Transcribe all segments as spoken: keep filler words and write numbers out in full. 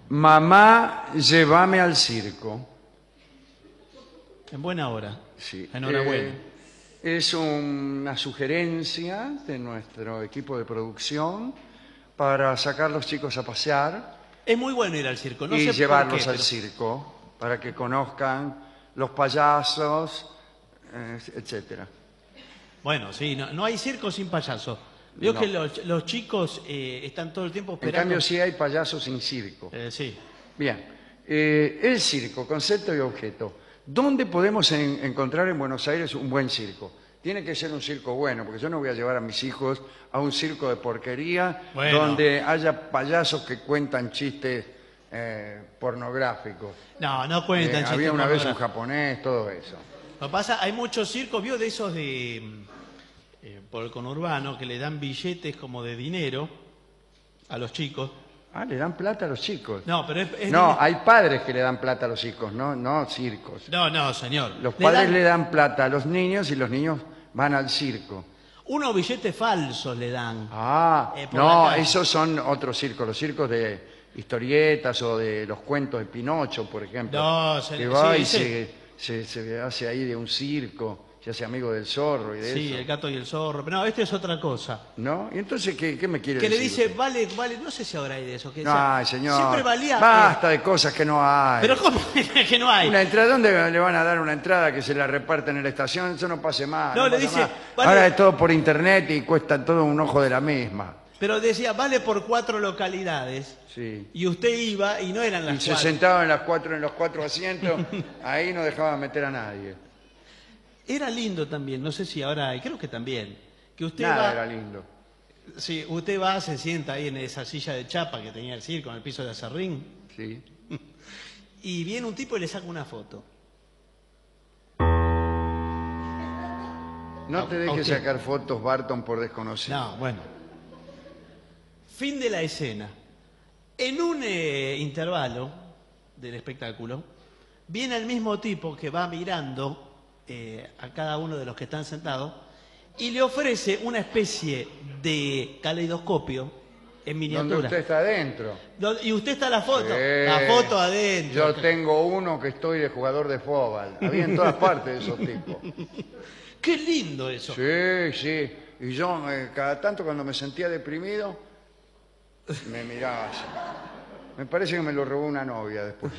Mamá, llévame al circo. En buena hora. Sí. Enhorabuena. Eh, es una sugerencia de nuestro equipo de producción para sacar a los chicos a pasear Es muy bueno ir al circo. No y sé llevarlos por qué, al pero- circo para que conozcan los payasos, eh, etcétera. Bueno, sí, no, no hay circo sin payaso. Veo No. que los, los chicos eh, están todo el tiempo En esperando. cambio, sí hay payasos sin circo. Eh, sí. Bien. Eh, el circo, concepto y objeto. ¿Dónde podemos en- encontrar en Buenos Aires un buen circo? Tiene que ser un circo bueno, porque yo no voy a llevar a mis hijos a un circo de porquería Bueno. donde haya payasos que cuentan chistes eh, pornográficos. No, no Eh, cuentan chistes había una vez un pornográficos. japonés, todo eso. Lo que pasa, hay muchos circos, vio de esos de mm, eh, por el conurbano que le dan billetes como de dinero a los chicos. Ah, le dan plata a los chicos. No, pero es, es No, dinero- hay padres que le dan plata a los chicos, no, no circos. no, no, señor. Los Le padres dan le dan plata a los niños y los niños van al circo. unos billetes falsos le dan. Ah, Eh, por no, la calle. esos son otros circos, los circos de historietas o de los cuentos de Pinocho, por ejemplo. No, se- que va sí, y sí. se, se- se hace ahí de un circo, se hace amigo del zorro y de Sí, eso. el gato y el zorro. Pero no, este es otra cosa. ¿No? ¿Y entonces qué, qué me quiere Que le decir dice, usted? vale, vale, no sé si ahora hay de eso. Que No, decía, ay, señor. Siempre valía. eh, Basta de cosas que no hay. Pero ¿cómo que no hay? Una entrada, ¿dónde le van a dar una entrada que se la reparten en la estación? Eso no pase más. No, le pasa dice, más. vale- Ahora es todo por internet y cuesta todo un ojo de la misma. Pero decía, vale por cuatro localidades. Sí. Y usted iba y no eran Y las se cuatro. sentaba en las cuatro, en los cuatro asientos, ahí no dejaba meter a nadie. Era lindo también, no sé si ahora hay, creo que también. Que usted Nada va, era lindo. sí, usted va, se sienta ahí en esa silla de chapa que tenía el circo en el piso de acerrín, Sí. y viene un tipo y le saca una foto. No A- te a dejes usted. sacar fotos, Barton, por desconocido. No, bueno. Fin de la escena. En un eh, intervalo del espectáculo, viene el mismo tipo que va mirando eh, a cada uno de los que están sentados y le ofrece una especie de caleidoscopio en Donde miniatura. usted está adentro. Do- Y usted está en la foto, Sí. la foto adentro. Yo tengo uno que estoy de jugador de fútbol. Había en todas partes esos tipos. Qué lindo eso. Sí, sí. Y yo, eh, cada tanto cuando me sentía deprimido, me miraba así. Me parece que me lo robó una novia después.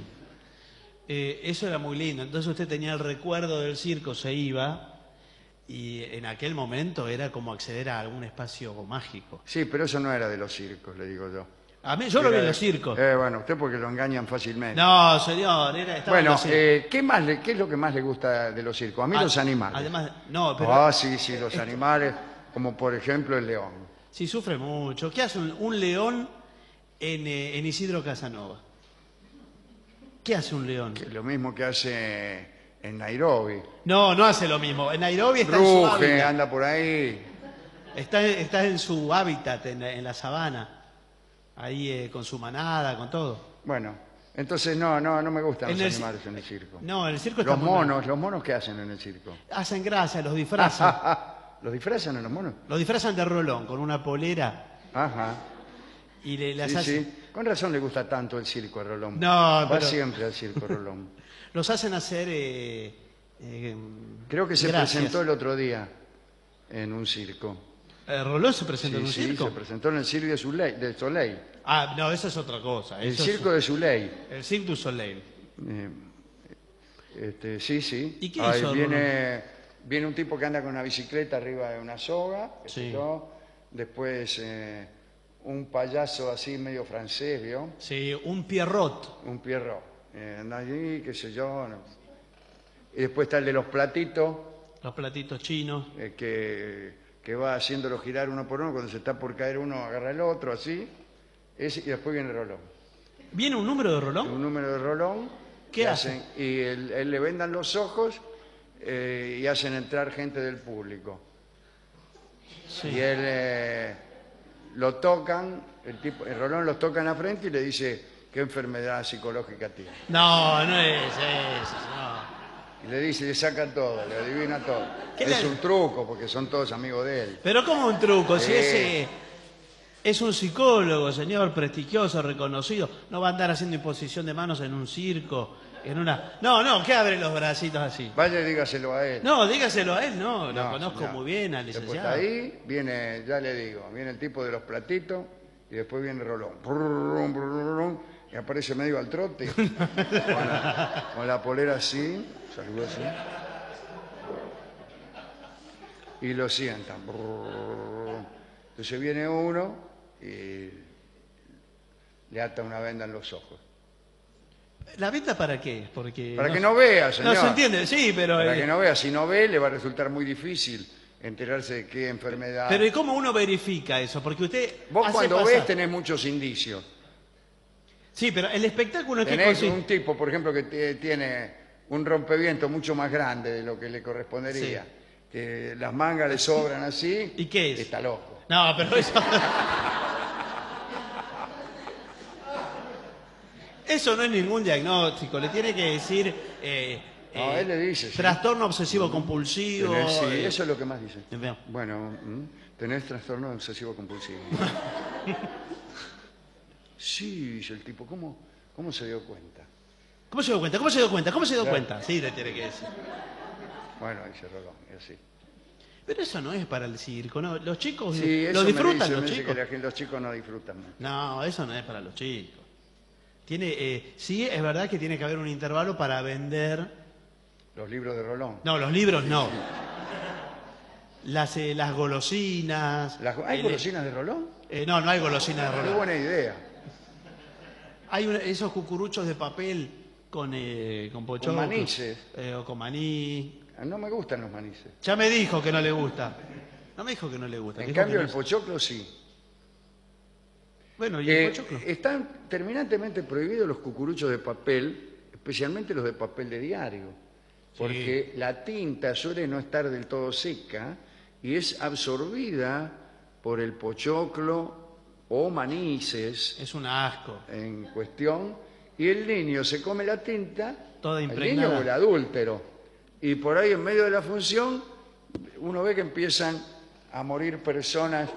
Eh, eso era muy lindo. Entonces usted tenía el recuerdo del circo, se iba y en aquel momento era como acceder a algún espacio mágico. Sí, pero eso no era de los circos, le digo yo. A mí, yo lo vi Era en de- los circos. Eh, bueno, usted porque lo engañan fácilmente. No, señor, era, estaba en Bueno, los circos. eh, ¿qué, más le- ¿qué es lo que más le gusta de los circos? A mí Ad- los animales. Además, no, pero Ah, sí, sí, los animales, como por ejemplo el león. sí sufre mucho. ¿Qué hace un, un león en, eh, en Isidro Casanova? ¿Qué hace un león? Que es lo mismo que hace en Nairobi. No, no hace lo mismo. En Nairobi está en su Ruge, hábitat. anda por ahí. Está, está en su hábitat, en la, en la sabana. Ahí eh, con su manada, con todo. Bueno, entonces no, no, no me gustan En los el ci- animales en el circo. No, en el circo está Los muy mal. monos, los monos, ¿qué hacen en el circo? Hacen gracia, los disfrazan. ¿Los disfrazan a los monos? Los disfrazan de Rolón con una polera Ajá. y le, las Sí, hacen- sí. Con razón le gusta tanto el circo a Rolón. No, Va pero- siempre al circo Rolón. los hacen hacer. eh, eh, Creo que se gracias. presentó el otro día en un circo. Eh, ¿Rolón se presentó Sí, en un sí, circo? se presentó en el Cirque de Soleil. De Soleil. Ah, no, eso es otra cosa. El eso Circo es- de Soleil. El Cirque du Soleil. Eh, este, sí, sí. ¿Y qué Ahí hizo viene, viene un tipo que anda con una bicicleta arriba de una soga. qué sé Sí. yo. Después eh, un payaso así medio francés, ¿vio? Sí, un Pierrot. Un Pierrot. Eh, anda allí, qué sé yo. no. Y después está el de los platitos, Los platitos chinos. eh, que, que va haciéndolo girar uno por uno. Cuando se está por caer uno, agarra el otro, así. Ese, y después viene el Rolón. ¿Viene un número de Rolón? Un número de Rolón. ¿Qué que hace? hacen- Y él, él le vendan los ojos eh, y hacen entrar gente del público. Sí. Y él eh, lo tocan, el, tipo, el Rolón los toca en la frente y le dice qué enfermedad psicológica tiene. No, no es eso, no. Y le dice, le saca todo, le adivina todo. ¿Qué Es le- un truco porque son todos amigos de él. Pero como un truco, si Sí. ese... Es un psicólogo, señor, prestigioso, reconocido. No va a andar haciendo imposición de manos en un circo, en una... No, no, que abre los bracitos así. Vaya y dígaselo a él. No, dígaselo a él, no, lo No, conozco señor. muy bien al Después licenciado. está ahí, viene, ya le digo, viene el tipo de los platitos y después viene el rolón. Brum, brum, brum, y aparece medio al trote, con, la, con la polera así, saluda así, y lo sientan. Brum. Entonces viene uno y le ata una venda en los ojos. ¿La venta para qué? Porque Para no que se- no vea, señor. No se entiende, sí, pero... Para eh, que no vea, si no ve, le va a resultar muy difícil enterarse de qué enfermedad. Pero ¿y cómo uno verifica eso? Porque usted Vos hace cuando pasar- ves tenés muchos indicios. Sí, pero el espectáculo es que Tenés consiste... un tipo, por ejemplo, que te- tiene un rompeviento mucho más grande de lo que le correspondería. Sí. Que las mangas le sobran así. ¿Y qué es? Está loco. No, pero eso... Eso no es ningún diagnóstico, le tiene que decir... eh, No, eh, él le dice, sí. Trastorno obsesivo compulsivo... Tenés- sí, eh, eso es lo que más dice. Veo. Bueno, ¿mm? tenés trastorno obsesivo compulsivo. Sí, dice el tipo, ¿cómo, cómo se dio cuenta? ¿Cómo se dio cuenta? ¿Cómo se dio cuenta? ¿Cómo se dio Claro. cuenta? Sí, le tiene que decir. Bueno, dice Rolón, y así. Pero eso no es para el circo, ¿no? Los chicos Sí, eso lo me disfrutan, dice, los me dice chicos. que la gente- los chicos no disfrutan mucho. No, eso no es para los chicos. Tiene, eh, sí, es verdad que tiene que haber un intervalo para vender... Los libros de Rolón. No, los libros no. Las, eh, las golosinas... Las- ¿Hay el- golosinas de Rolón? eh, no, no hay golosinas de Qué Rolón. buena idea. Hay una- esos cucuruchos de papel con, eh, con pochoclo. manices. Eh, o con maní. Ah, no me gustan los manices. Ya me dijo que no le gusta. No me dijo que no le gusta. En dijo cambio, que el no- pochoclo sí. Bueno, ¿y el Eh, pochoclo? están terminantemente prohibidos los cucuruchos de papel, especialmente los de papel de diario, porque la tinta suele no estar del todo seca y es absorbida por el pochoclo o manices Es un asco. en cuestión, y el niño se come la tinta, Toda el impregnada. niño o el adúltero, y por ahí en medio de la función uno ve que empiezan a morir personas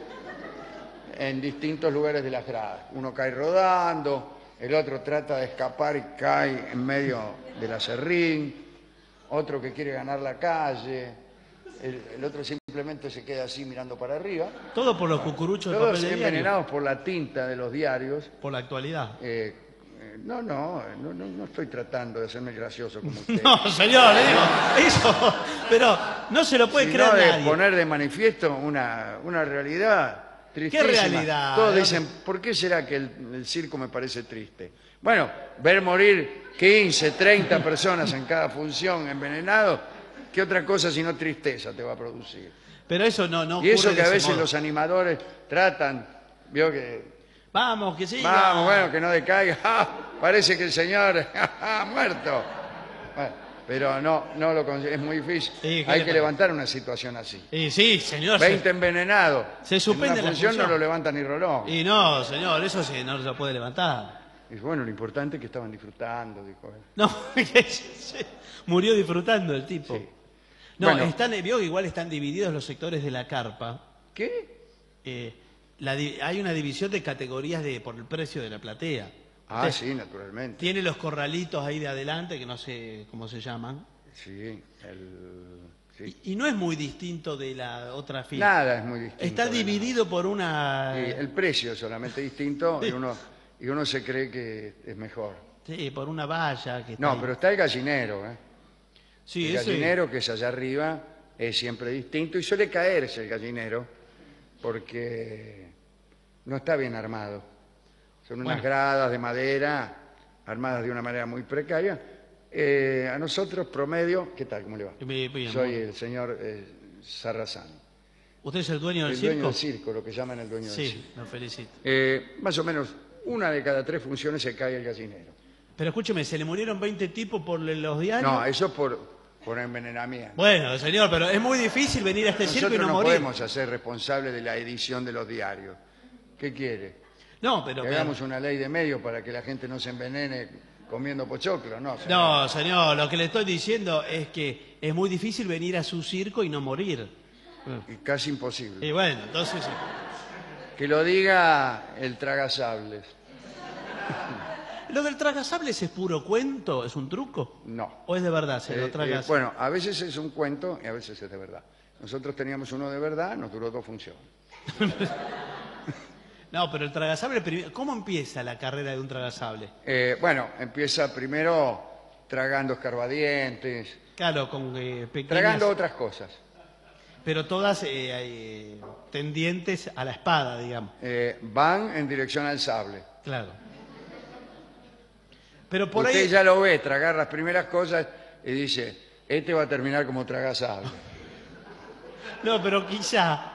en distintos lugares de las gradas. Uno cae rodando, el otro trata de escapar y cae en medio del acerrín, otro que quiere ganar la calle, el, el otro simplemente se queda así mirando para arriba. Todo por los cucuruchos de Todos papel de diario. envenenados por la tinta de los diarios. Por la actualidad. Eh, eh, no, no, no, no, no estoy tratando de hacerme gracioso como usted. No, señor, le digo, eso, pero no se lo puede sino creer de nadie. poner de manifiesto una, una realidad tristísima. realidad? Todos dicen, ¿por qué será que el, el circo me parece triste? Bueno, ver morir quince, treinta personas en cada función envenenados, ¿qué otra cosa sino tristeza te va a producir? Pero eso no, no Y eso ocurre que de a ese veces modo. los animadores tratan, vio que, Vamos, que siga. vamos, bueno, que no decaiga, ¡ah! Parece que el señor ha muerto. Bueno, pero no, no lo consigue, es muy difícil. Sí, ¿qué Hay le que parece? levantar una situación así. Y sí, señor. se- veinte envenenados. se suspende en la una función, función. no lo levanta ni Rolón. Y no, señor, eso sí, no lo puede levantar. Y bueno, lo importante es que estaban disfrutando, dijo él. No, que se- murió disfrutando el tipo. Sí. No, Bueno. están, vio que igual están divididos los sectores de la carpa. ¿Qué? Eh, la di- hay una división de categorías de por el precio de la platea. Ah, Usted sí, naturalmente. Tiene los corralitos ahí de adelante, que no sé cómo se llaman. Sí, el... sí. Y, y no es muy distinto de la otra fila. Nada es muy distinto. Está de nada. dividido por una... Sí, el precio es solamente distinto y uno, y uno se cree que es mejor. Sí, por una valla que está No, ahí. pero está el gallinero, ¿eh? Sí, el ese- gallinero que es allá arriba es siempre distinto y suele caerse el gallinero porque no está bien armado. Son unas Bueno. gradas de madera armadas de una manera muy precaria. Eh, a nosotros, promedio, ¿qué tal? ¿Cómo le va? Bien, bien, Soy muy- el señor eh, Sarrazán, ¿Usted es el dueño del el circo? dueño del circo, lo que llaman el dueño del circo. Sí, lo felicito. Eh, más o menos una de cada tres funciones se cae el gallinero. Pero escúcheme, ¿se le murieron veinte tipos por los diarios? No, eso es por, por envenenamiento. Bueno, señor, pero es muy difícil venir a este circo y Nosotros no, no morir. podemos hacer responsable de la edición de los diarios. ¿Qué quiere? No, pero... Que hagamos una ley de medio para que la gente no se envenene comiendo pochoclo, ¿no? señor? No, señor, lo que le estoy diciendo es que es muy difícil venir a su circo y no morir. Y casi imposible. Y bueno, entonces... Que lo diga el tragasables. ¿Lo del tragasables es puro cuento? ¿Es un truco? No. ¿O es de verdad? Se Eh, lo eh, traga así? bueno, a veces es un cuento y a veces es de verdad. Nosotros teníamos uno de verdad, nos duró dos funciones. No, pero el tragasable, prim- ¿cómo empieza la carrera de un tragasable? Eh, bueno, empieza primero tragando escarbadientes, Claro, con eh, pequeñas... tragando otras cosas. Pero todas eh, eh, tendientes a la espada, digamos. Eh, van en dirección al sable. Claro. Pero por Usted ahí... ya lo ve tragar las primeras cosas y dice, este va a terminar como tragasable. No, pero quizá...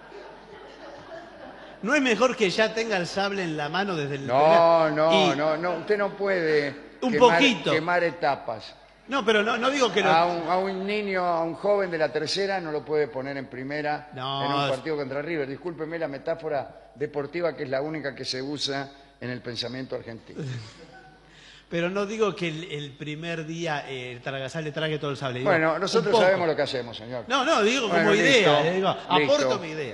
¿No es mejor que ya tenga el sable en la mano desde el... No, primer- no, y- no, no, usted no puede Un quemar, poquito. quemar etapas. No, pero no, no digo que lo... A un, a un niño, a un joven de la tercera no lo puede poner en primera No, en un es- partido contra River. Discúlpeme la metáfora deportiva que es la única que se usa en el pensamiento argentino. Pero no digo que el, el primer día eh, el tragasable trague todo el sable. digo, Bueno, un nosotros poco. sabemos lo que hacemos, señor. No, no, digo Bueno, como idea. listo, eh, digo, aporto listo. mi idea.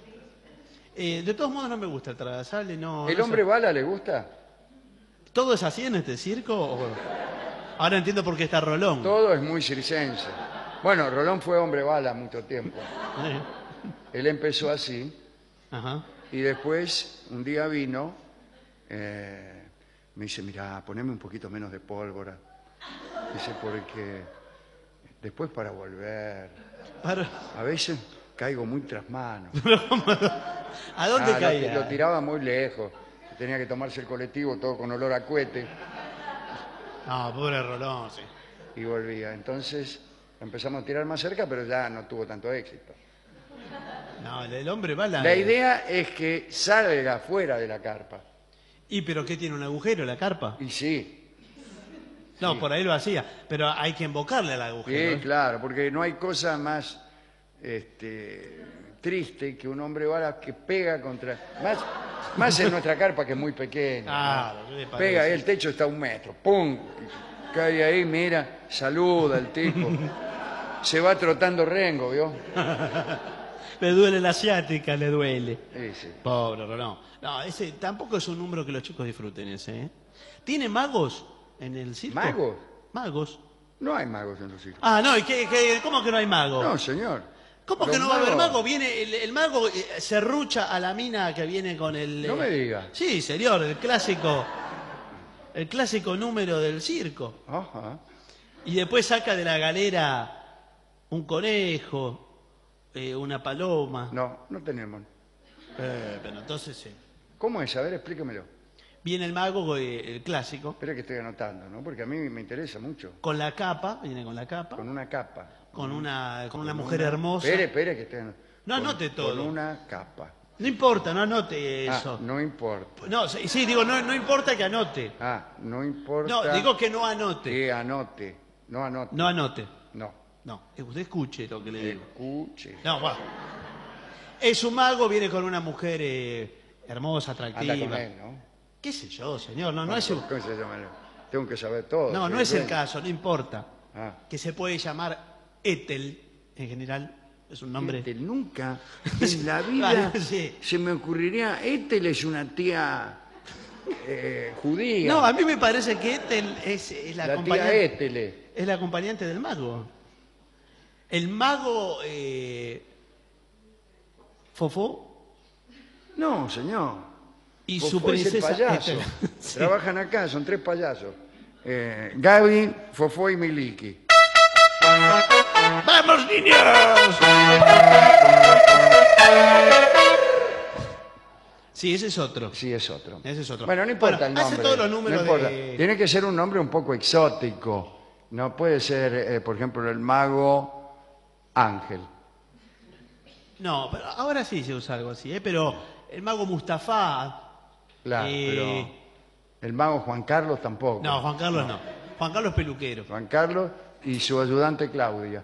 Eh, de todos modos no me gusta el tragasable, no... ¿El no hombre sé. bala le gusta? ¿Todo es así en este circo? o- Ahora entiendo por qué está Rolón. Todo es muy circense. Bueno, Rolón fue hombre bala mucho tiempo. Eh, Él empezó así Ajá. y después un día vino, eh, me dice, mira, poneme un poquito menos de pólvora. Dice, porque después para volver, Para- a veces caigo muy tras mano. ¿A dónde Ah, lo, caía? lo tiraba muy lejos. Tenía que tomarse el colectivo todo con olor a cohete No, pobre Rolón, sí. y volvía. Entonces empezamos a tirar más cerca, pero ya no tuvo tanto éxito. No, el, el hombre bala... La idea es que salga fuera de la carpa. ¿Y pero qué tiene un agujero la carpa? Y sí, No, por ahí lo hacía. Pero hay que invocarle al agujero. sí, ¿eh? claro, porque no hay cosa más este, triste que un hombre bala que pega contra... Más, más en nuestra carpa que es muy pequeña. Claro, ¿no? ¿qué le parece? Pega, el techo está a un metro, ¡pum! Cae ahí, mira, saluda al tipo. Se va trotando rengo, ¿vio? Le duele la asiática, le duele. Sí, sí. Pobre Rolón. No, ese tampoco es un número que los chicos disfruten ese, ¿eh? ¿Tiene magos en el circo? ¿Magos? Magos. No hay magos en los circos. Ah, no, ¿y qué, qué- cómo que no hay magos? No, señor. ¿Cómo Los que no va a haber magos- mago? Viene el, el mago eh, serrucha a la mina que viene con el... No eh, me diga. Sí, señor, el clásico... El clásico número del circo. Ajá. Y después saca de la galera un conejo, eh, una paloma. No, no tenemos. Eh, pero entonces sí. ¿Cómo es? A ver, explíquemelo. Viene el mago, eh, el clásico, Espera que estoy anotando, ¿no? Porque a mí me interesa mucho. con la capa, viene con la capa, Con una capa. con una, con una Con mujer una- hermosa. Espere, espere que estoy anotando. No Con- anote todo. Con una capa. No importa, no anote Ah, eso. no importa. No, sí, sí, digo, no, no importa que anote. Ah, no importa. No, digo que no anote. que anote. No anote. No anote. No. No, eh, usted escuche lo que le digo. Escuche. No, va. Es un mago, viene con una mujer eh, hermosa, atractiva. Anda con él, ¿no? ¿Qué sé yo, señor? No, no Bueno, es un- ¿cómo se llama? Tengo que saber todo. No, soy no es el dueño. caso, no importa. Ah. Que se puede llamar Ethel, en general, es un nombre... Ethel, nunca en la vida Vale, sí. se me ocurriría. Ethel es una tía eh, judía. No, a mí me parece que Ethel es, es la, la tía acompañante, Ethel. es la acompañante del mago. El mago eh, Fofó No, señor. y Fofó su es el princesa payaso. Ethel. Sí. Trabajan acá, son tres payasos. Eh, Gaby, Fofó y Miliki. ¡Vamos, niños! Sí, ese es otro. Sí, es otro. Ese es otro. Bueno, no importa Bueno, el hace nombre. todos los números no importa. de- Tiene que ser un nombre un poco exótico. No puede ser, eh, por ejemplo, el mago Ángel. No, pero ahora sí se usa algo así, ¿eh? Pero el mago Mustafa... Claro, eh, pero el mago Juan Carlos tampoco. No, Juan Carlos no. Juan Carlos es peluquero. Juan Carlos y su ayudante Claudia.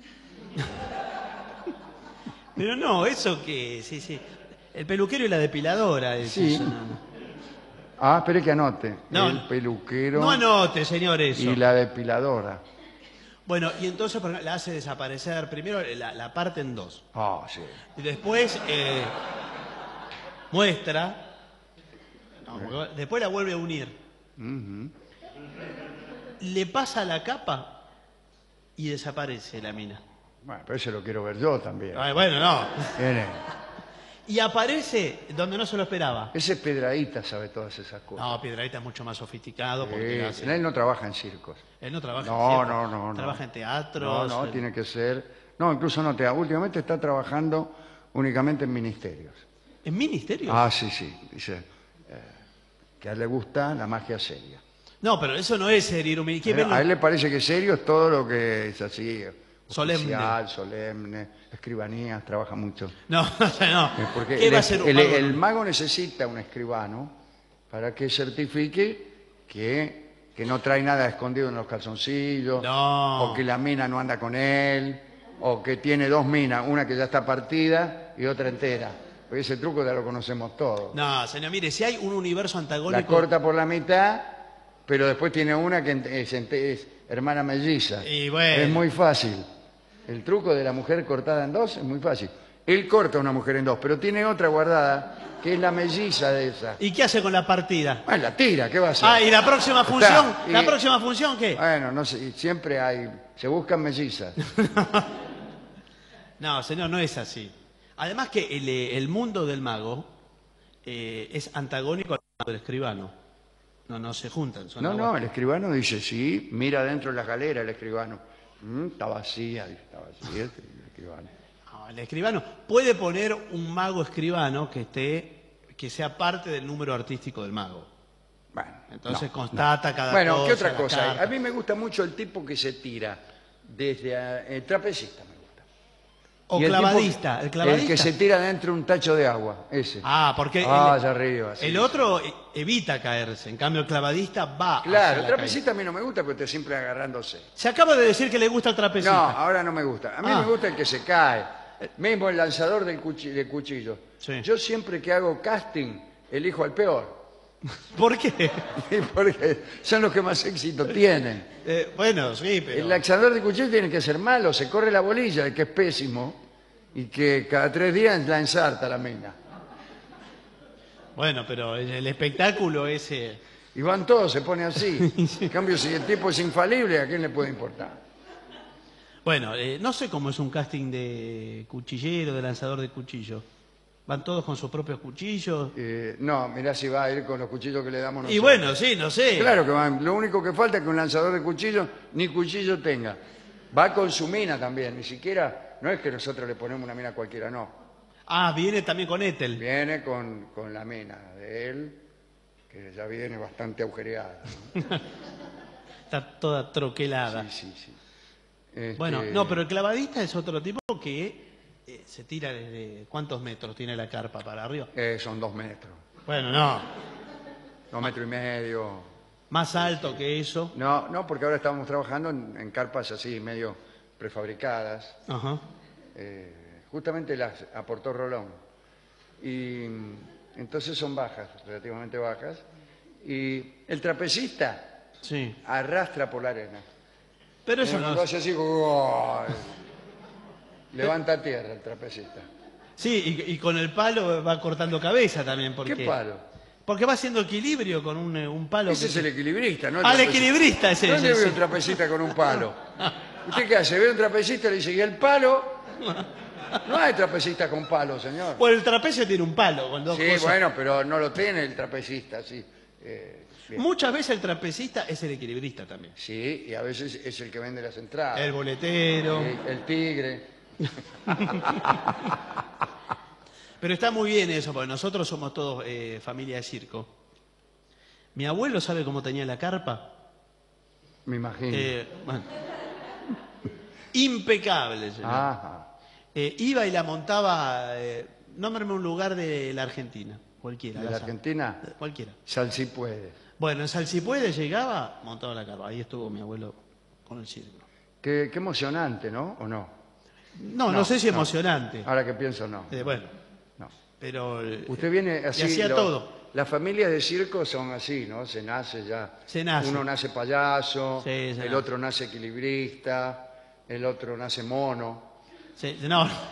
Pero no, eso que... Sí, sí. El peluquero y la depiladora. es Sí. eso, no, no. Ah, espere que anote. No, el peluquero No anote, señor, eso. y la depiladora. Bueno, y entonces por ejemplo, la hace desaparecer primero la, la parte en dos. Ah, sí. Y después, eh, muestra, no, porque después la vuelve a unir. Ujú. Le pasa la capa y desaparece la mina. Bueno, pero ese lo quiero ver yo también. Ay, bueno, no. ¿Quién es? Y aparece donde no se lo esperaba. Ese es Pedradita, sabe todas esas cosas. No, Piedradita es mucho más sofisticado porque Sí, hace- él no trabaja en circos. él no trabaja No, en circo, no, no, no. trabaja en teatro. No, no, tiene que ser... No, incluso no te... Últimamente está trabajando únicamente en ministerios. ¿En ministerio? Ah, sí, sí. Dice eh, que a él le gusta la magia seria. No, pero eso no es ser Irumi. ¿Quién Eh, ve lo- A él le parece que serio es todo lo que es así... Solemne. oficial, solemne, escribanías, trabaja mucho. No, no. Eh, Porque ¿Qué el, va a ser un el- mago? el mago necesita un escribano para que certifique que, que no trae nada escondido en los calzoncillos, No. o que la mina no anda con él, o que tiene dos minas, una que ya está partida y otra entera. Porque ese truco ya lo conocemos todos. No, señor, mire, si hay un universo La antagónico... corta por la mitad, pero después tiene una que es, ente- es hermana melliza. Y bueno. Es muy fácil. El truco de la mujer cortada en dos es muy fácil. Él corta a una mujer en dos, pero tiene otra guardada, que es la melliza de esa. ¿Y qué hace con la partida? Ah, la tira, ¿qué va a hacer? Ah, ¿y la próxima Está, función? y- ¿La próxima función qué? Bueno, no sé, siempre hay... Se buscan mellizas. No, señor, no es así. Además que el, eh, el mundo del mago eh, es antagónico al mundo del escribano. No, no se juntan. Son No, agua- no, el escribano dice, sí, mira dentro de las galeras el escribano. Mm, está vacía, dice, está vacía este, el escribano. No, el escribano puede poner un mago escribano que esté, que sea parte del número artístico del mago. Bueno, Entonces no, constata no. cada Bueno, cosa. ¿qué otra la cosa hay? carta. A mí me gusta mucho el tipo que se tira desde a- el trapecista, me gusta. O Y el tipo clavadista. que- El clavadista. El que se tira dentro de un tacho de agua, ese. Ah, porque Ah, el, allá arriba. sí, el sí. otro e- evita caerse. En cambio, el clavadista va hacia Claro, el la trapecista a mí no me gusta porque está siempre agarrándose. caída. Se acaba de decir que le gusta el No, trapecista. ahora no me gusta. A mí Ah. me gusta el que se cae. Mismo el lanzador del cuchi- de cuchillo. Sí. Yo siempre que hago casting elijo al peor. ¿Por qué? Porque son los que más éxito tienen. Eh, bueno, sí, pero... El lanzador de cuchillo tiene que ser malo, se corre la bolilla, el que es pésimo, y que cada tres días la ensarta la mina. Bueno, pero el, el espectáculo ese... Y van todos, se pone así. En cambio, si el tipo es infalible, ¿a quién le puede importar? Bueno, eh, no sé cómo es un casting de cuchillero, de lanzador de cuchillo. ¿Van todos con sus propios cuchillos? Eh, no, mirá si va a ir con los cuchillos que le damos nosotros. Y bueno, sí, no sé. Claro que van. Lo único que falta es que un lanzador de cuchillos ni cuchillo tenga. Va con su mina también, ni siquiera... No es que nosotros le ponemos una mina cualquiera, no. Ah, viene también con Ethel. Viene con, con la mina de él, que ya viene bastante agujereada. ¿no? Está toda troquelada. Sí, sí, sí. Este, Bueno, no, pero el clavadista es otro tipo que eh, se tira desde... ¿Cuántos metros tiene la carpa para arriba? eh, son dos metros. Bueno, no. Dos metros y medio. Más alto que eso. No, no, porque ahora estamos trabajando en, en carpas así, medio prefabricadas. Ajá. Eh, justamente las aportó Rolón. Y mm, entonces son bajas, relativamente bajas. Y el trapecista Sí. arrastra por la arena. Pero eso Eh, no... cuando hace así, ¡guau! Levanta a tierra el trapecista. Sí, y, y con el palo va cortando cabeza también. Porque... ¿Qué palo? Porque va haciendo equilibrio con un, eh, un palo. Ese que- es el equilibrista, ¿no? el Ah, el trapecista. equilibrista es ese, ¿Dónde ve sí. un trapecista con un palo? ¿Usted qué hace? Ve un trapecista y le dice, ¿y el palo? No hay trapecista con palo, señor. Bueno, el trapecio tiene un palo con dos Sí, cosas. bueno, pero no lo tiene el trapecista, sí. Eh, bien. Muchas veces el trapecista es el equilibrista también. Sí, y a veces es el que vende las entradas. El boletero. Sí, el tigre. Pero está muy bien eso, porque nosotros somos todos eh, familia de circo. Mi abuelo sabe cómo tenía la carpa. Me imagino. Eh, bueno. Impecable, señor. Ajá. Eh, iba y la montaba, eh, nómbrame un lugar de la Argentina, cualquiera. ¿De al la azar. Argentina? Cualquiera. Salsipuedes. Bueno, en Salsipuede llegaba, montaba la carpa. Ahí estuvo mi abuelo con el circo. Qué, qué emocionante, ¿no? ¿O no? No, no, No, sé si no. emocionante. Ahora que pienso, no. Eh, bueno, No. pero... eh, Usted viene así... y hacía lo- todo. Las familias de circo son así, ¿no? Se nace ya... Se nace. Uno nace payaso, Sí, se el nace. otro nace equilibrista, el otro nace mono. Sí, no,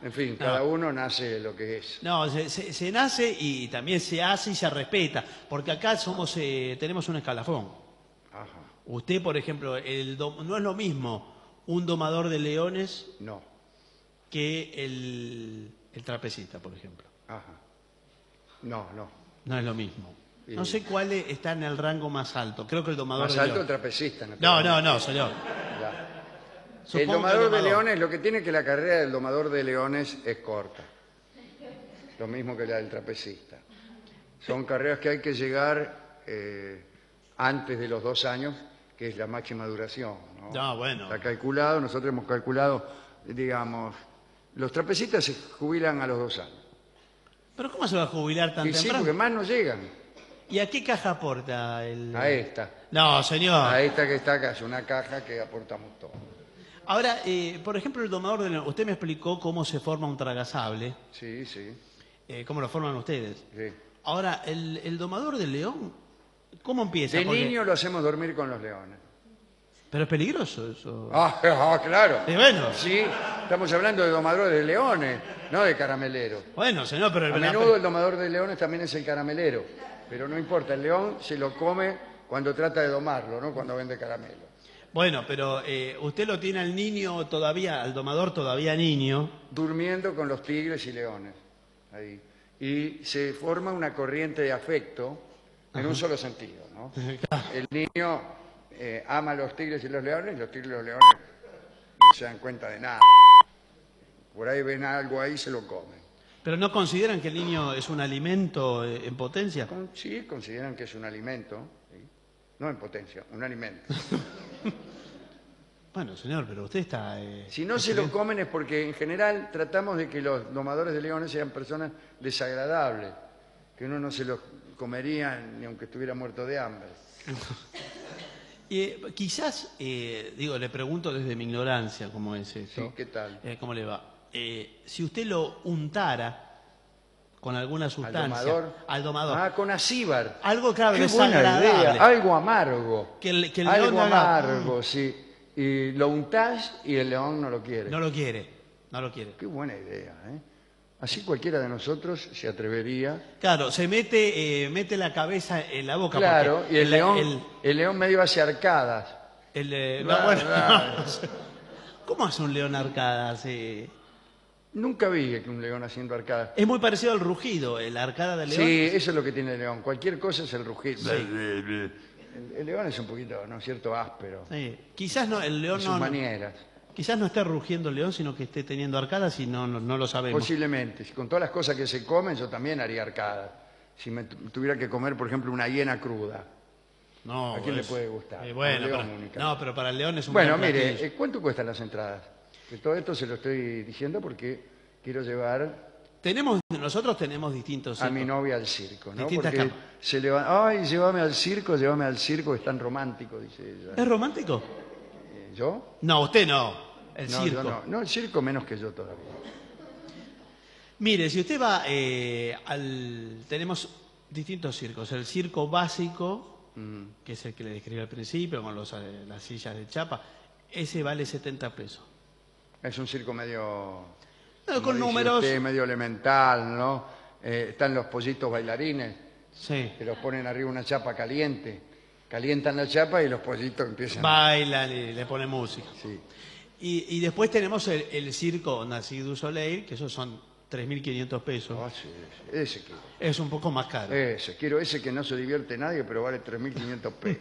En fin, cada No. uno nace lo que es. No, se, se- se nace y también se hace y se respeta, porque acá somos, eh, tenemos un escalafón. Ajá. Usted, por ejemplo, el dom- no es lo mismo un domador de leones No. que el, el trapecista, por ejemplo. Ajá. No, no. No es lo mismo. Sí. No sé cuál es- está en el rango más alto. Creo que el domador Más de alto el leones. trapecista. No, no, no, señor. Ya. El Supongo que domador de leones, lo que tiene que la carrera del domador de leones es corta. Lo mismo que la del trapecista. Son carreras que hay que llegar eh, antes de los dos años, que es la máxima duración, ¿no? No, bueno. Está calculado, nosotros hemos calculado, digamos, los trapecistas se jubilan a los dos años. Pero ¿cómo se va a jubilar tan Y sí, temprano? porque más no llegan. ¿Y a qué caja aporta el...? A esta. No, señor. A esta que está acá, es una caja que aportamos todos. Ahora, eh, por ejemplo, el domador de leones. Usted me explicó cómo se forma un tragasable, Sí, sí, eh, cómo lo forman ustedes. sí. Ahora, el, el domador del león, ¿cómo empieza? De Porque- niño lo hacemos dormir con los leones. Pero es peligroso eso. Ah, ah, claro. Y bueno, Sí, estamos hablando de domadores de leones, no de carameleros. bueno, señor, pero... A la- menudo el domador de leones también es el caramelero, pero no importa, el león se lo come cuando trata de domarlo, no cuando vende caramelo. Bueno, pero eh, usted lo tiene al niño todavía, al domador todavía niño. Durmiendo con los tigres y leones, ahí. Y se forma una corriente de afecto en un solo sentido, ¿no? El niño eh, ama a los tigres y los leones, y los tigres y los leones no se dan cuenta de nada. Por ahí ven algo ahí y se lo comen. Pero ¿no consideran que el niño es un alimento eh, en potencia? Con- Sí, consideran que es un alimento, ¿sí? No en potencia, un alimento. Bueno, señor, pero usted está... eh, Si no se lo comen es porque en general tratamos de que los domadores de leones sean personas desagradables, que uno no se los comería ni aunque estuviera muerto de hambre. Eh, quizás, eh, digo, le pregunto desde mi ignorancia cómo es esto. Sí, ¿qué tal? Eh, ¿Cómo le va? Eh, si usted lo untara con alguna ¿Al sustancia... domador? Al domador. Ah, con acíbar. Algo, claro, Qué buena desagradable. idea, algo amargo. Que el- que el algo león haga- amargo, sí. Y lo untás y el león no lo quiere. No lo quiere, no lo quiere. Qué buena idea, ¿eh? Así cualquiera de nosotros se atrevería. Claro, se mete, eh, mete la cabeza en la boca. Claro, porque y el león, el- el león medio hace arcadas. el, eh, no, Bla, bueno, bla. no. ¿Cómo hace un león arcadas? Eh, Nunca vi que un león haciendo arcadas. Es muy parecido al rugido, el arcada del león. Sí, eso es lo que tiene el león. Cualquier cosa es el rugido. Sí. El, el león es un poquito, ¿no es cierto?, áspero. Sí. Quizás no, el león En no, sus no- manieras. quizás no esté rugiendo el león, sino que esté teniendo arcadas y no, no, no lo sabemos. Posiblemente. Con todas las cosas que se comen, yo también haría arcadas. Si me tu- tuviera que comer, por ejemplo, una hiena cruda. No, ¿A quién le es- puede gustar? eh, A bueno, un león pero- única. no, pero para el león es un Bueno, gran mire, platillo. eh, ¿cuánto cuestan las entradas? Que todo esto se lo estoy diciendo porque quiero llevar Tenemos, nosotros tenemos distintos... a mi circos. novia al circo, ¿no? Distintas Porque camas. se le va, ay, llévame al circo, llévame al circo, es tan romántico, dice ella. ¿Es romántico? Eh, ¿Yo? No, usted no. El No, circo. yo no. No, el circo menos que yo todavía. Mire, si usted va eh, al... Tenemos distintos circos. El circo básico, Mm. que es el que le describí al principio, con los, eh, las sillas de chapa, ese vale setenta pesos. Es un circo medio... No, como con dice números... usted, medio elemental, ¿no? Eh, están los pollitos bailarines, Sí. que los ponen arriba una chapa caliente. Calientan la chapa y los pollitos empiezan... Bailan y le ponen música. Sí. Y, y después tenemos el, el circo Narcís du Soleil, que esos son tres mil quinientos pesos. Ah, sí, sí, ese quiero. Es un poco más caro. Ese, quiero ese que no se divierte nadie, pero vale tres mil quinientos pesos.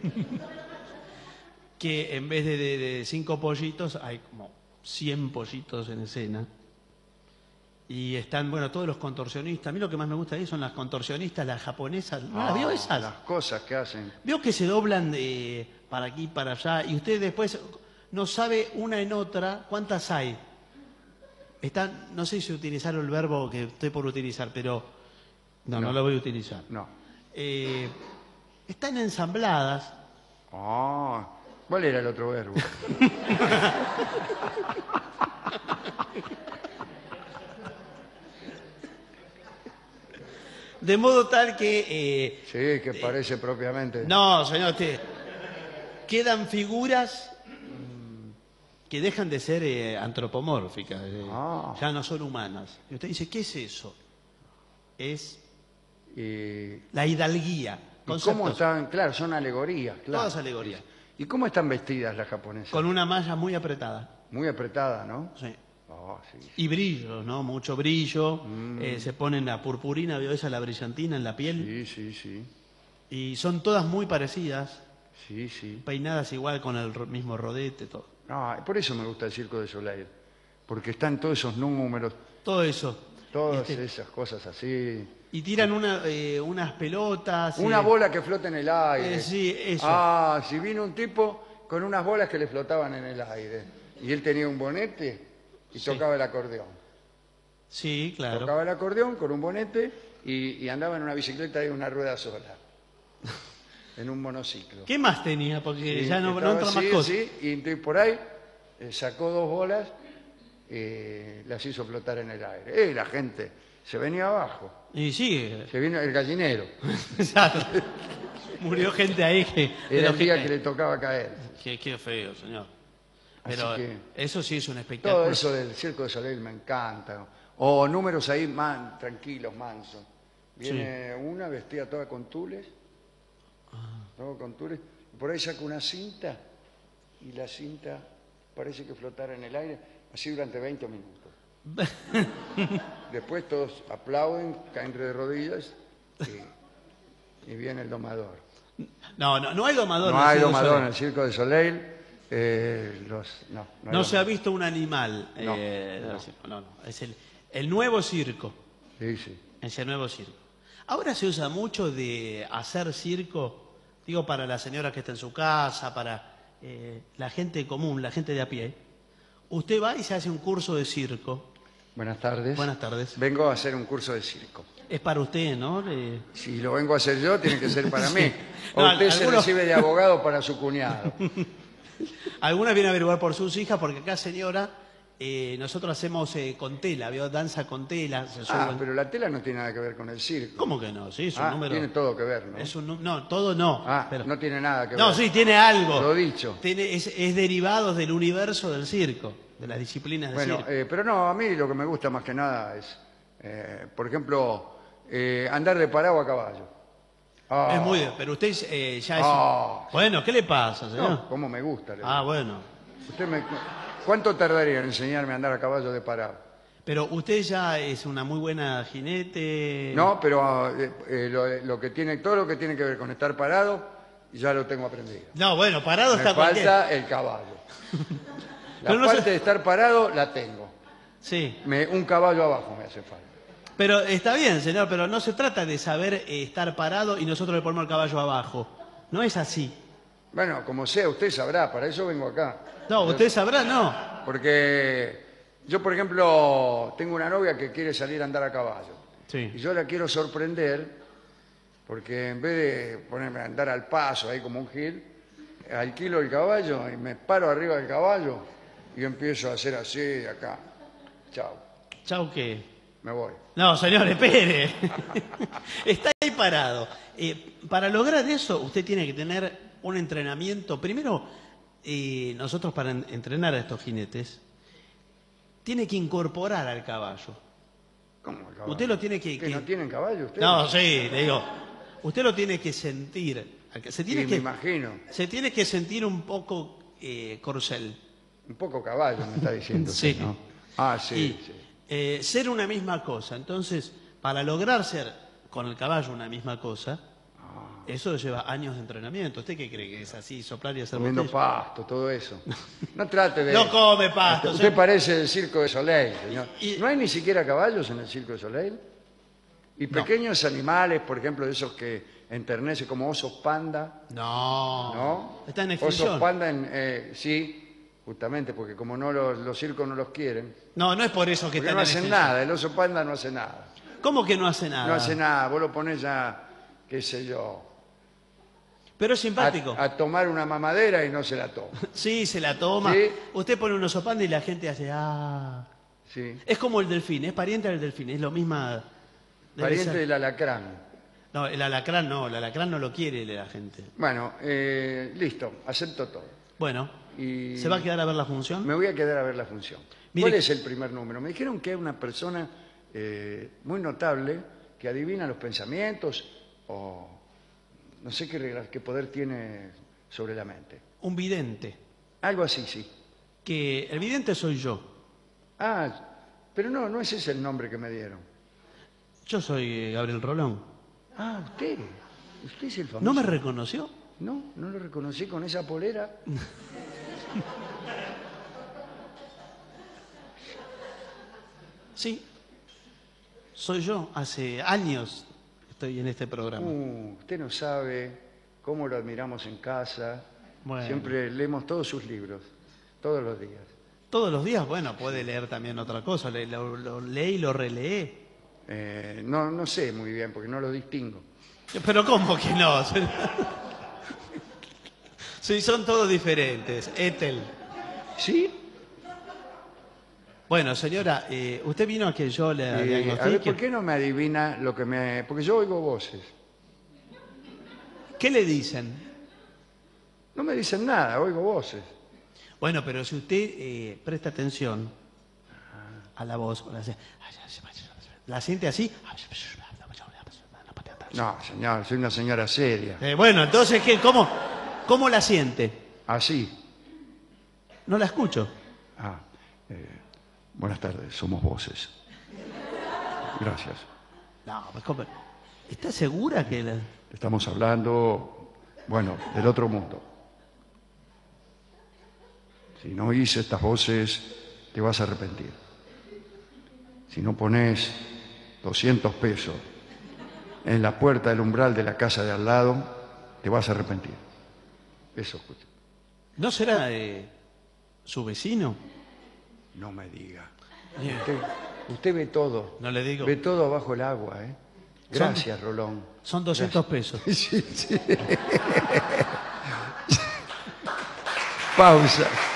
Que en vez de, de- de cinco pollitos, hay como cien pollitos en escena. Y están, bueno, todos los contorsionistas. A mí lo que más me gusta ahí son las contorsionistas, las japonesas. ¿No las vio Ah, esas? Las cosas que hacen. Vio que se doblan de para aquí, para allá, y usted después no sabe una en otra cuántas hay. Están, no sé si utilizar el verbo que estoy por utilizar, pero no, no, No. lo voy a utilizar. No. Eh, están ensambladas. Ah, ¿cuál era el otro verbo? De modo tal que... eh, Sí, que parece propiamente. no, señor, usted, quedan figuras mm, que dejan de ser eh, antropomórficas, eh, Ah. ya no son humanas. Y usted dice, ¿qué es eso? Es Y, la hidalguía. ¿y cómo Conceptos, están? Claro, son alegorías. Claro. todas alegorías. ¿Y cómo están vestidas las japonesas? Con una malla muy apretada. Muy apretada, ¿no? Sí. Ah, sí. Y brillos, ¿no? Mucho brillo. Mm. eh, se ponen la purpurina, ¿vio esa? La brillantina en la piel. Sí, sí, sí. Y son todas muy parecidas. Sí, sí. Peinadas igual con el ro- mismo rodete, todo. Ah, por eso me gusta el Circo de Soleil. Porque están todos esos números, Todo eso. todas Este, esas cosas así. y tiran una, eh, unas pelotas. Una eh, bola que flota en el aire. eh, sí, eso. Ah, si vino un tipo con unas bolas que le flotaban en el aire. Y él tenía un bonete y Sí. tocaba el acordeón. Sí, claro. Tocaba el acordeón con un bonete y, y andaba en una bicicleta de una rueda sola. En un monociclo. ¿Qué más tenía? Porque Y ya no, no estaba entra más así, cosas. así, y entonces por ahí eh, sacó dos bolas y las hizo flotar en el aire. Y la gente se venía abajo. Y sí, Se vino el gallinero. exacto. Murió gente ahí que... de Era los el día que- que le tocaba caer. Qué, qué feo, señor. Así Pero que- eso sí es un espectáculo. Todo eso del Circo de Soleil me encanta. O números ahí man- tranquilos, mansos. Viene una vestida toda con tules. Todo con tules. Y por ahí saca una cinta y la cinta parece que flotara en el aire, así durante veinte minutos. Después todos aplauden, caen de rodillas y, y viene el domador. No, no, no hay domador. No en el hay Circo domador en Soleil. el Circo de Soleil. eh, los, no, no, hay No se ha domador. visto un animal. No, eh, no. del circo. No, no. Es el, el nuevo circo. Sí, sí. Es el nuevo circo. Ahora se usa mucho de hacer circo, digo, para la señora que está en su casa, para eh, la gente común, la gente de a pie. Usted va y se hace un curso de circo. Buenas tardes. Buenas tardes. Vengo a hacer un curso de circo. Es para usted, ¿no? Le- Si lo vengo a hacer yo, tiene que ser para mí. O No, usted se algunos- recibe de abogado para su cuñado. Algunas vienen a averiguar por sus hijas, porque acá, señora, eh, nosotros hacemos eh, con tela, ¿vio? Danza con tela. Se Ah, suben- pero la tela no tiene nada que ver con el circo. ¿Cómo que no? Sí, es un Ah, número. tiene todo que ver, ¿no? Es un nu- no, todo no. Ah, pero- no tiene nada que No, ver. sí, tiene algo. Lo dicho. Tiene, es, es derivado del universo del circo, de las disciplinas del Bueno, circo. eh, pero no, a mí lo que me gusta más que nada es, eh, por ejemplo, eh, andar de parado a caballo. Ah, Es muy... Pero usted eh, ya es... Ah. Bueno, ¿qué le pasa, señor? no, cómo me gusta. le Ah, digo. bueno. Usted me- ¿Cuánto tardaría en enseñarme a andar a caballo de parado? Pero usted ya es una muy buena jinete. No, pero eh, eh, lo, lo que tiene, todo lo que tiene que ver con estar parado, ya lo tengo aprendido. No, bueno, parado Me está cualquier. falta el caballo. La Pero no parte se- de estar parado la tengo. Sí. Me- un caballo abajo me hace falta. Pero está bien, señor, pero no se trata de saber eh, estar parado y nosotros le ponemos el caballo abajo. No es así. Bueno, como sea, usted sabrá, para eso vengo acá. No, usted sabrá, no. Porque yo, por ejemplo, tengo una novia que quiere salir a andar a caballo. Y Sí. yo la quiero sorprender, porque en vez de ponerme a andar al paso ahí como un gil, alquilo el caballo y me paro arriba del caballo y empiezo a hacer así de acá. Chao, Chau, ¿qué? me voy. No, señor, espere. Está ahí parado. Eh, para lograr eso, usted tiene que tener un entrenamiento. Primero, eh, nosotros para en- entrenar a estos jinetes, tiene que incorporar al caballo. ¿Cómo el caballo? Usted lo tiene que... ¿Que que- no tienen caballo ustedes? No, sí, le digo. Usted lo tiene que sentir. Se Sí, tiene me que, imagino. se tiene que sentir un poco eh, corcel. Un poco caballo me está diciendo. Sí. usted, ¿no? Ah, sí, y sí. eh, ser una misma cosa. Entonces, para lograr ser con el caballo una misma cosa, Ah. eso lleva años de entrenamiento. ¿Usted qué cree que es así, soplar y hacer Comiendo botella? pasto, todo eso. No trate de... No come pasto. Usted señor. parece el Circo de Soleil, señor. Y- ¿No hay ni siquiera caballos en el Circo de Soleil? Y No. pequeños animales, por ejemplo, de esos que enternecen como osos panda, No. ¿no? Está en Osos extinción. panda, en, eh, sí, justamente, porque como no los, los circos no los quieren, No, no es por eso que porque está no en hacen extinción. nada, el oso panda no hace nada. ¿Cómo que no hace nada? No hace nada, vos lo pones ya, qué sé yo, Pero es a, simpático. a tomar una mamadera y no se la toma. Sí, se la toma. Sí. Usted pone un oso panda y la gente hace... Ah. Sí. Es como el delfín, es pariente del delfín, es lo misma... debe Pariente ser. del alacrán. No, el alacrán no, el alacrán no lo quiere la gente. Bueno, eh, listo, acepto todo. Bueno, Y ¿se va a quedar a ver la función? me voy a quedar a ver la función. Mire- ¿Cuál es el primer número? Me dijeron que es una persona eh, muy notable que adivina los pensamientos o no sé qué, regla- qué poder tiene sobre la mente. Un vidente. Algo así, sí. Que el vidente soy yo. Ah, pero no, no ese es el nombre que me dieron. Yo soy eh, Gabriel Rolón. Ah, usted. Usted es el famoso. ¿No me reconoció? No, no lo reconocí con esa polera. Sí. Soy yo. Hace años estoy en este programa. Uh, usted no sabe cómo lo admiramos en casa. Bueno. Siempre leemos todos sus libros, todos los días. Todos los días, bueno, puede leer también otra cosa. Le- Lo, lo lee y lo relee. Eh, no, no sé muy bien porque no lo distingo. Pero ¿cómo que no? Sí, son todos diferentes. Ethel. ¿Sí? Bueno, señora, eh, usted vino a que yo le Eh, a ver, diagnostique. ¿por qué no me adivina lo que me...? Porque yo oigo voces. ¿Qué le dicen? No me dicen nada, oigo voces. Bueno, pero si usted eh, presta atención a la voz, la, hace- la siente así. No, señor, soy una señora seria. Eh, bueno, entonces, ¿qué? ¿Cómo, ¿cómo la siente? Así. No la escucho. Ah, eh, buenas tardes, somos voces. Gracias. No, pues, ¿cómo? ¿Está segura que la... Estamos hablando, bueno, del otro mundo. Si no oís estas voces, te vas a arrepentir. Si no pones doscientos pesos en la puerta del umbral de la casa de al lado, te vas a arrepentir. Eso escucha. ¿No será eh, su vecino? No me diga. Bien. Usted, usted ve todo. No le digo. Ve todo bajo el agua, ¿eh? Son- Gracias, Rolón. Son doscientos pesos. Sí, sí. Pausa.